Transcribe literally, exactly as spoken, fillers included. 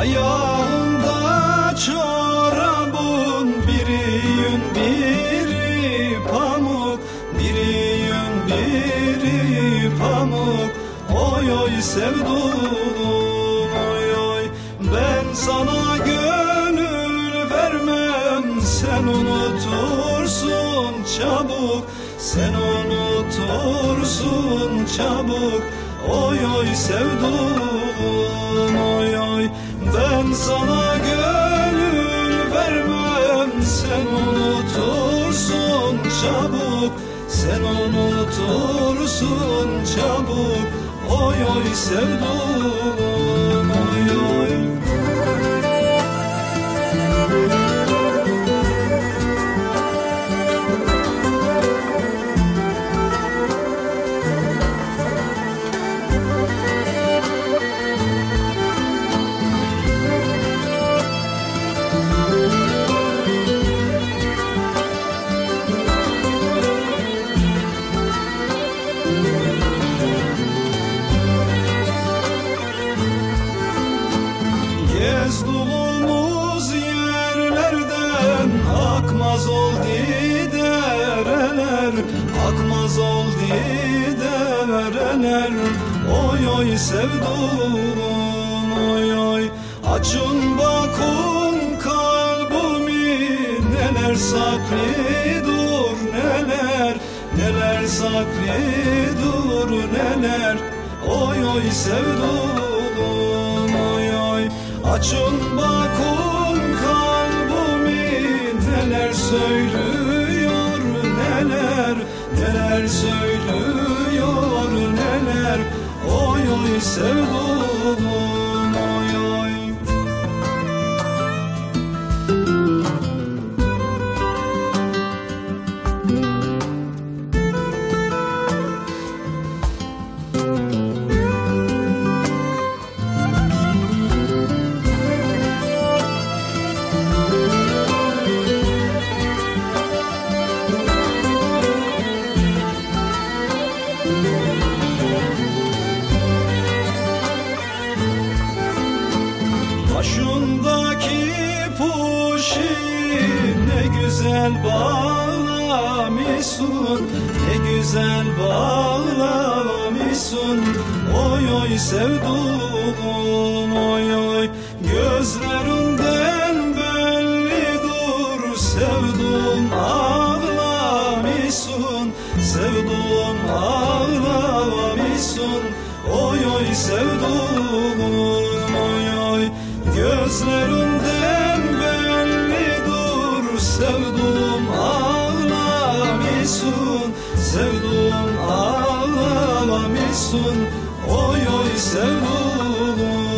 Ayağında çorabın biri yün biri pamuk, biri yün biri pamuk. Oy oy sevdum oy oy, ben sana gönül vermem, sen unutursun çabuk, sen unutursun çabuk. Oy oy sevdum oy oy, ben sana gönül vermem, sen unutursun çabuk, sen unutursun çabuk. Oy oy sevdum oy oy. Gezduğumuz yerlerden akmaz oldu dereler, akmaz oldu dereler. Oy oy sevdum oy oy, açın bakın kalbimi, neler saklıdır neler, neler saklıdır neler. Oy oy sevdum oy oy, açın bakın kalbimi, neler söylüyor neler, neler söylüyor neler. Oy oy sevdum oy oy. Başındaki puşi ne güzel bağlamışsın, ne güzel bağlamışsın. Oy oy sevdum oy oy, gözlerinden bellidir sevdum ağlamışsın, sevdum ağlamışsın. Oy oy sevdum oy oy, gözlerinden bellidir sevdum ağlamışsın, sevdum ağlamışsın. Oy oy sevdum.